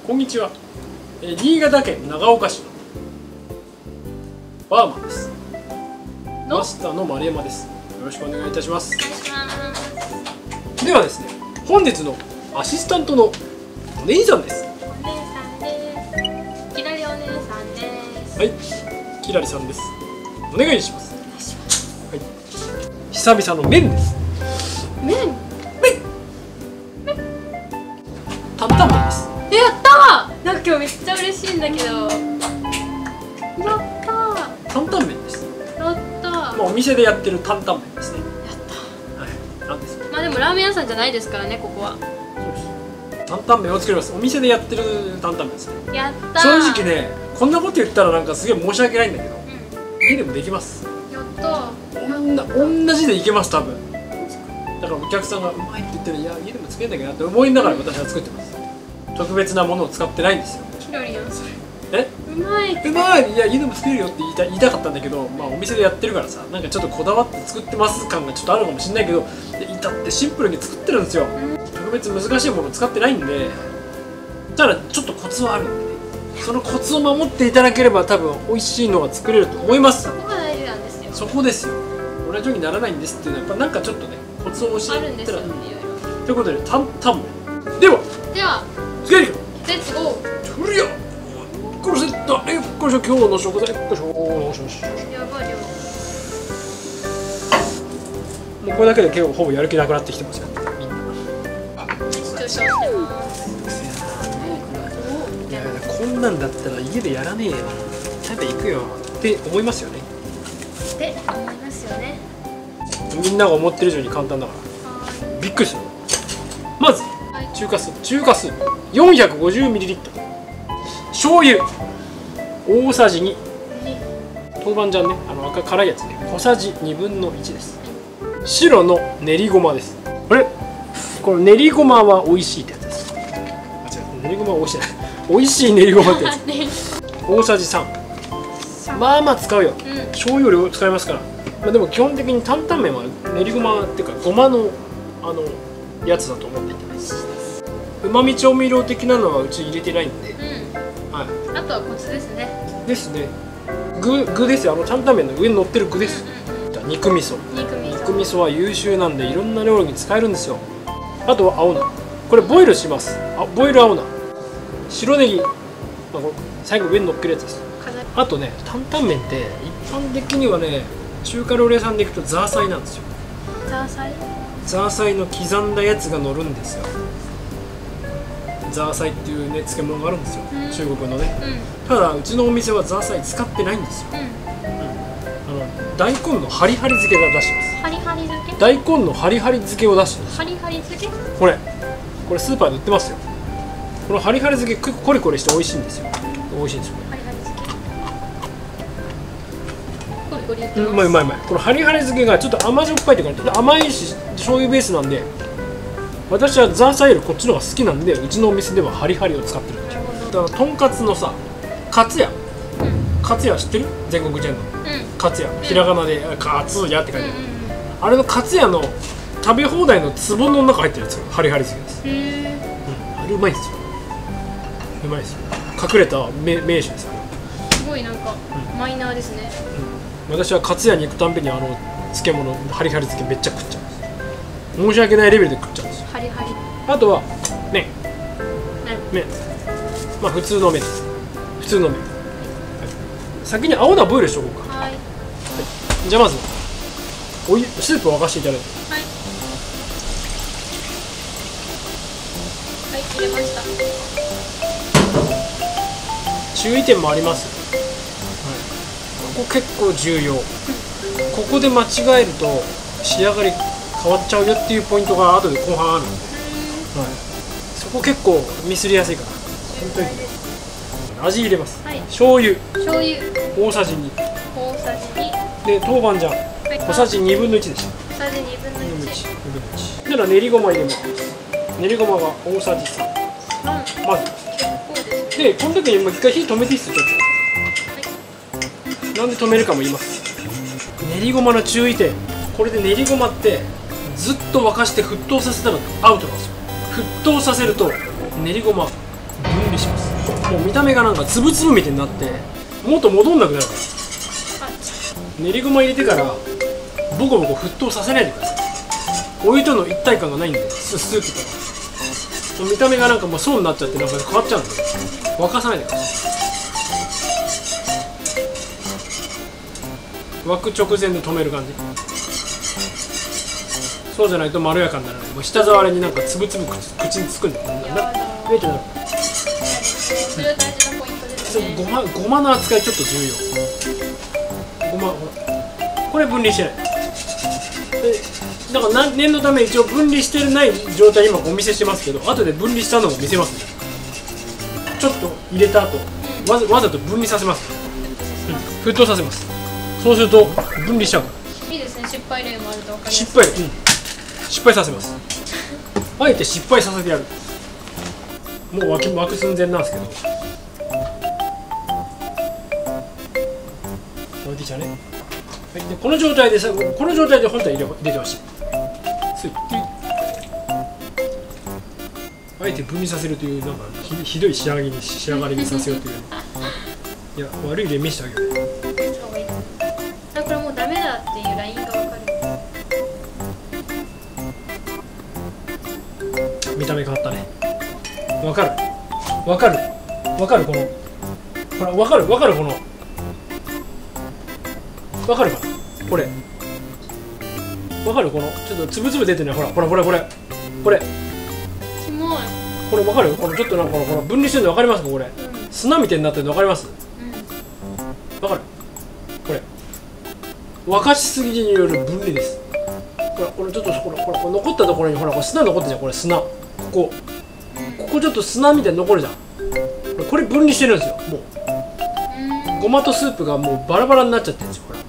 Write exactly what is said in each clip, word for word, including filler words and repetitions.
こんにちは。えー、新潟県長岡市のバーマンです。マスターの丸山です。よろしくお願いいたします。 お願いします。 ではですね、本日のアシスタントのお姉さんです。 お姉さんです。きらりお姉さんです。 はい、きらりさんです。お願いします。 お願いします。 はい、久々の麺です。 麺。 担々麺です。 え、やったー。なんか今日めっちゃ嬉しいんだけど。やったー。 担々麺です。 やったー。 まあ、お店でやってる担々麺ですね。 やったはい、なんですか。 ー。まあでもラーメン屋さんじゃないですからね、ここは。 そうです。担々麺を作ります。お店でやってる担々麺ですね。 やったー。 正直ね、こんなこと言ったらなんかすげえ申し訳ないんだけど、 うん、 家でもできます。 やったー。 おんな同じでいけます、多分。だからお客さんがうまいって言ってる、いや家でも作れんだけどなって思いながら私は作ってます。特別なものを使ってないんですよ。 きらりやんそれ。 え、 うまい。 うまい、いや家でも作れるよって言いた言いたかったんだけど、まあお店でやってるからさ、なんかちょっとこだわって作ってます感がちょっとあるかもしれないけど、いたってシンプルに作ってるんですよ。 うん、 特別難しいものを使ってないんで、ただちょっとコツはあるんでね、そのコツを守っていただければ多分美味しいのが作れると思います。 そこが大事なんですよ。 そこですよ。同じようにならないんですっていうのはやっぱなんかちょっとね、コツを教あるんえたら、 ですよね、いろいろ。 ということで担々麺ではでは、 つけるよ。 レッツゴー。 とりあこれセット、えっこれ今日の食材、これしょよしよしよし。 やばい量。 もうこれだけで結構ほぼやる気なくなってきてますよ、みんな。 視聴者してます。 いやこんなんだったら家でやらねえよ、食べ行くよって思いますよね。 って思いますよね。 みんなが思ってる以上に簡単だかはらびっくりする。まずーい。 中華スープ、中華スープ よんひゃくごじゅうミリリットル、 醤油大さじに、豆板醤ね、あの赤辛いやつね、小さじにぶんのいちです。白の練りごまです。これこの練りごまは美味しいってやつです。あ、違う、練りごまは美味しい美味しい練りごまってやつ大さじさん。まあまあ使うよ、 うん、 醤油量使いますから。まあ、でも基本的に担々麺は練りごまっていうかごまのあのやつだと思っていただいて、うまみ調味料的なのはうち入れてないんで、 うん、 はあとはコツですね。 い、ですね。具具ですよ、あの担々麺の上に乗ってる具です。 うんうん、 肉味噌、 肉味噌。 肉味噌は優秀なんでいろんな料理に使えるんですよ。あとは青菜、これボイルします。あ、ボイル青菜、白ネギ、まあ、これ最後上に乗っけるやつです。あとね、担々麺って一般的にはね、中華料理屋さんで行くとザーサイなんですよ。 ザーサイ。 ザーサイの刻んだやつが乗るんですよ。ザーサイっていうね漬物があるんですよ、 うん、 中国のね、 うん、 ただうちのお店はザーサイ使ってないんですよ、 うん、 うん、あの大根のハリハリ漬けが出してます。 ハリハリ漬け。 大根のハリハリ漬けを出してます。 ハリハリ漬け。 これこれスーパーで売ってますよ。このハリハリ漬け結構コリコリして美味しいんですよ。美味しいんですよ。 ハリハリ漬け。コリコリ言ってうます。 まいうまいうまい。このハリハリ漬けがちょっと甘じょっぱいというか、ちょっと甘いし醤油ベースなんで、私はザーサイよりこっちの方が好きなんで、うちのお店ではハリハリを使ってるんですよ。だからとんかつのさ、カツヤ、 うん、 カツヤ知ってる？全国チェーンのうん、 カツヤ、ひらがなでカツヤって書いてある、 うん、うん、 あれのカツヤの食べ放題の壺の中入ってるやつがハリハリ漬けです。 へえ、 うん、あれうまいんですよ。うまいですよ。隠れた名名手です。 すごいなんか、うん、マイナーですね。 うん、私はカツヤに行くたんびにあの漬物ハリハリ漬けめっちゃ食っちゃうんです。申し訳ないレベルで食っちゃうんですよ。 ハリハリ。あとは麺、麺、まあ普通の麺です。普通の麺、はい、先に青菜ボイルしておこうか。 はい、はい、 じゃあまずお湯スープを沸かしていただいて、 はい、はい、入れました。 注意点もあります、はい、ここ結構重要。ここで間違えると仕上がり変わっちゃうよっていうポイントが後で後半あるので、はい、そこ結構ミスりやすいから本当に味入れます、はい、醤油醤油大さじに、 大さじにで豆板醤、はい、小さじにぶんのいちでした。 小さじにぶんのいち。 なら練りごま入れます。練りごまが大さじさん、まずで、この時にもう一回火止めていいっすよ、ちょっと、はい、なんで止めるかも言います。練りごまの注意点、これで練りごまってずっと沸かして沸騰させたらアウトなんですよ。沸騰させると練りごま分離します。 もう見た目がなんかつぶつぶみたいになってもっと戻んなくなるから、練りごま入れてからボコボコ沸騰させないでください。お湯との一体感がないんで、ススープとか見た目がなんかもう層になっちゃってなんか変わっちゃうんで沸かさないでください。沸く直前で止める感じ。そうじゃないとまろやかにならない。もう舌触りになんかつぶつぶ口につくんだよ。えっとそれは大事なポイントですね。 ごま、ごまの扱いちょっと重要。ごま、ほらこれ分離してないで、だから念のため一応分離してない状態今お見せしますけど、後で分離したのも見せますね。ちょっと入れた後、わざわざと分離させます、うん、沸騰させます。そうすると分離しちゃうから。 いいですね、失敗例もあると分かりやすい。 失敗例、うん、失敗させます。あえて失敗させてやる。もう沸き沸く寸前なんですけど、置いてきたね。はい、でこの状態でさ、この状態で本体入れ入れてほしい。スイッあえて分離させるというなんか ひ, ひどい仕上げに仕上がりにさせようといういや悪い例見せてあげる。 これもうダメだっていうラインが分かる。見た目変わったね。分かる分かる分かるこのほら分かる分かるこの分かるかなこれ分かるこのちょっとつぶつぶ出てるね。ほらほらこれこれこれキモい。 これ分かるこのちょっとなんかこの分離してるの分かりますかこれ、うん、砂みたいになってるの分かります、うん、分かるこれ沸かしすぎによる分離です。ほらこれちょっとほらほら残ったところにほらこれ砂残ってるじゃん。これ砂ここここちょっと砂みたいに残るじゃん。これ分離してるんですよ。もうごまとスープがもうバラバラになっちゃってるんですよ。ほら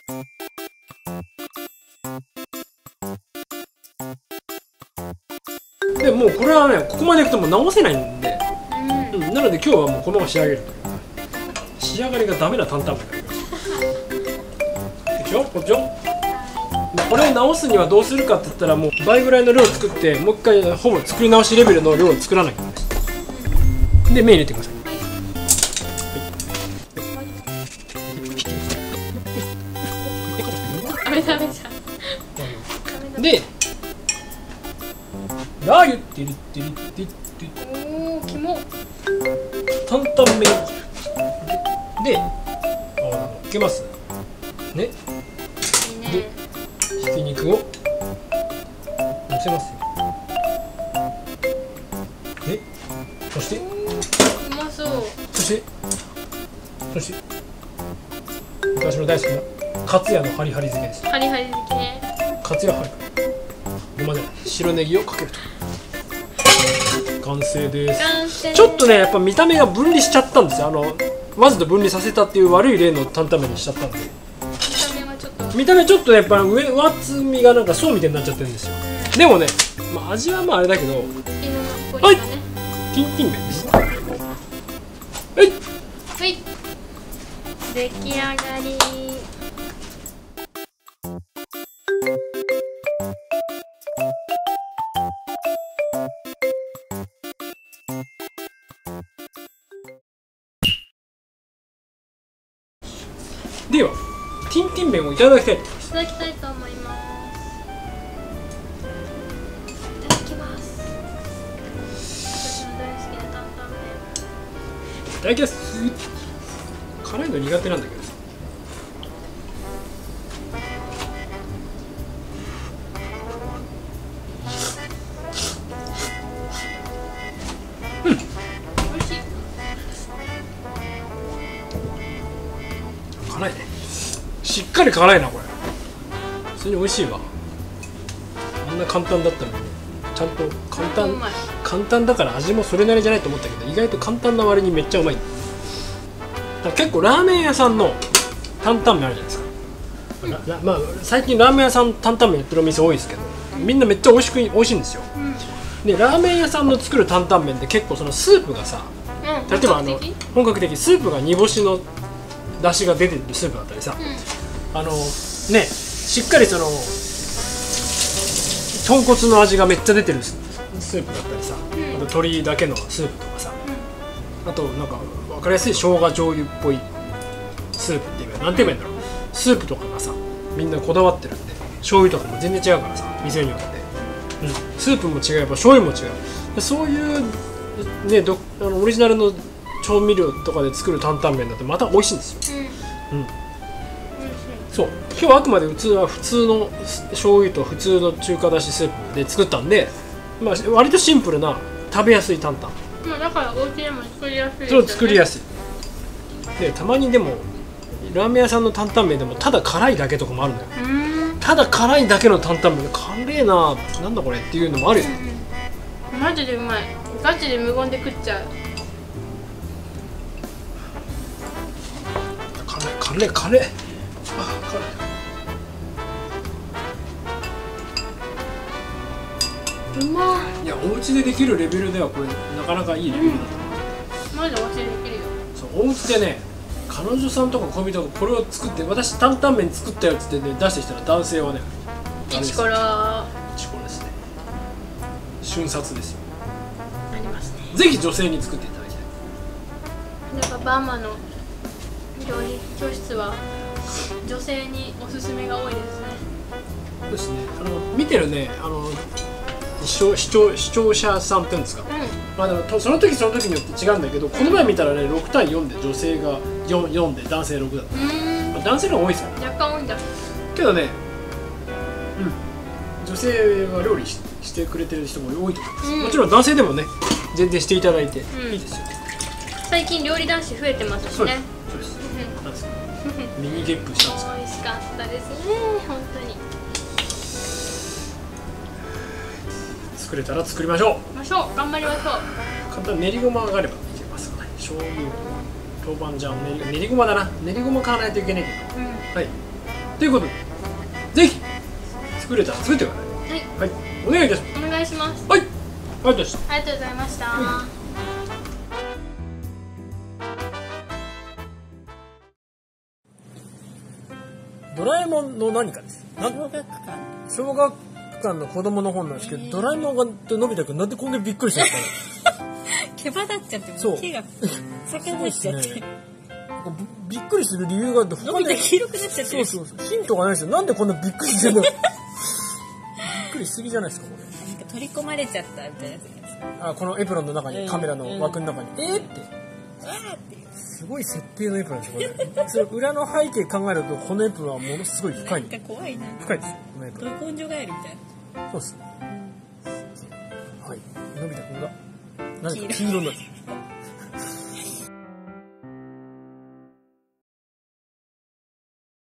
でもうこれはねここまでいくともう直せないんで、うん、なので今日はもうこのまま仕上げるという仕上がりがダメな担々麺になります。でしょこっちよ。これを直すにはどうするかって言ったらもう倍ぐらいの量を作ってもう一回ほぼ作り直しレベルの量を作らないといけないです。で麺入れてください。 ダメダメじゃん。 でラー油ってるってるってっておお、キモ。 担々麺であのつけますね。 いいね。 ひき肉をのせますよ。でそしてうまそう。 そしてそして私の大好きなカツヤのハリハリ漬けです。 ハリハリ漬けね。 カツヤハリハリごまじゃない白ネギをかけると完成です。 完成。 ちょっとねやっぱ見た目が分離しちゃったんですよ。あのわざと分離させたっていう悪い例の担々麺にしちゃったんで、 見た目はちょっと見た目ちょっとやっぱ上上厚みがなんか層みたいになっちゃってるんですよ。でもね、まあ、味はまああれだけど、はい、ティンティン麺です。はいはい出来上がり。 ではティンティン麺をいただきたいと思います。 いただきたいと思います。いただきます。私の大好きな担々麺。 いただきます。辛いの苦手なんだけどさ。うん。美味しい。 辛いね。しっかり辛いなこれ。普通に美味しいわ。あんな簡単だったのにちゃんと簡単簡単だから味もそれなりじゃないと思ったけど意外と簡単な割にめっちゃうまい。だから結構ラーメン屋さんの担々麺あるじゃないですか、うん、まあ最近ラーメン屋さん担々麺やってるお店多いですけどみんなめっちゃ美味しく美味しいんですよ、うん、でラーメン屋さんの作る担々麺って結構そのスープがさ、うん、例えばあの本格的スープが煮干しの出汁が出てるスープだったりさ、うん、あのねしっかりその豚骨の味がめっちゃ出てるスープだったりさ、うん、あと鶏だけのスープとかさ、うん、 あとなんか分かりやすい生姜醤油っぽいスープっていうか、なんて言えばいいんだろう、スープとかがさみんなこだわってるんで、醤油とかも全然違うからさ、店によって、うん、スープも違えば醤油も違う、そういうねどあのオリジナルの調味料とかで作る担々麺だってまた美味しいんですよ。うん、うん、そう今日はあくまで普通は普通の醤油と普通の中華だしスープで作ったんで、まあ、割とシンプルな食べやすい担々。 まあだからお家でも作りやすいですそよね。 う作りやすいで、たまにでもラーメン屋さんの担々麺でもただ辛いだけとかもあるんだよ。ただ辛いだけの担々麺、辛いな、なんだこれっていうのもあるよ、 うん、マジでうまい。ガチで無言で食っちゃう。 辛い辛い辛い、あ辛い、 うまいやお家でできるレベルではこれなかなかいいレベルだと思う。 マジでお家でできるよ。 そうお家でね、彼女さんとか恋人がこれを作って、私担々麺作ったよっつってね出してきたら、男性はねイチコロあイチコロですね、瞬殺ですよ。 りますね。 ぜひ女性に作っていただきたい。 やっぱバーマの料理教室は女性におすすめが多いですね。 そうですね、あの見てるね、あの視聴視聴視聴者さんっていうんですか、 うまあでもとその時その時によって違うんだけど、この前見たらねろくたいよんで女性が よん, よんで男性ろくだった、 ん。うーん。 まあ、男性の方が多いですよね。 若干多いんだ。 けどね、うん、女性が料理 し, してくれてる人も多いと思います、 うん、 もちろん男性でもね全然していただいていいですよ、 最近料理男子増えてますしね。 そうです、 うんなんですかミニゲップしたんですか。 美味しかったですね、本当に。 作れたら作りましょう。 ましょう、頑張りましょう。 簡単に練りごまがあればいけますかね。醤油、豆板醤、練り練りごまだな。練りごま買わないといけないけど。 うん。 はい。ということで、ぜひ作れたら作ってください。 はい。 はい。お願いいたします。 お願いします。 はい。ありがとうございました。 ありがとうございました。 ドラえもんの何かです。 小学館。 小学館の子供の本なんですけど、ドラえもんがとのび太くんなんでこんなにびっくりしちゃったの。 毛羽立っちゃって、 そう毛が逆になっちゃって。 ね、びっくりする理由があって、 のび太黄色くなっちゃってる。 そうそうそう。ヒントがないですよ。なんでこんなびっくりしてるの。びっくりしすぎじゃないですかこれ。 なんか取り込まれちゃったみたいなやつですか。 あ、このエプロンの中に、カメラの枠の中に、うん、えー、って。 あーっていう。 すごい設定のエプロンですよこれ。それ裏の背景考えるとこのエプロンはものすごい深い。 なんか怖いな。 深いですよこのエプロン。 ど根性ガエルみたいな。 そうです。うん、はい。のび太くんが何か黄色になってる。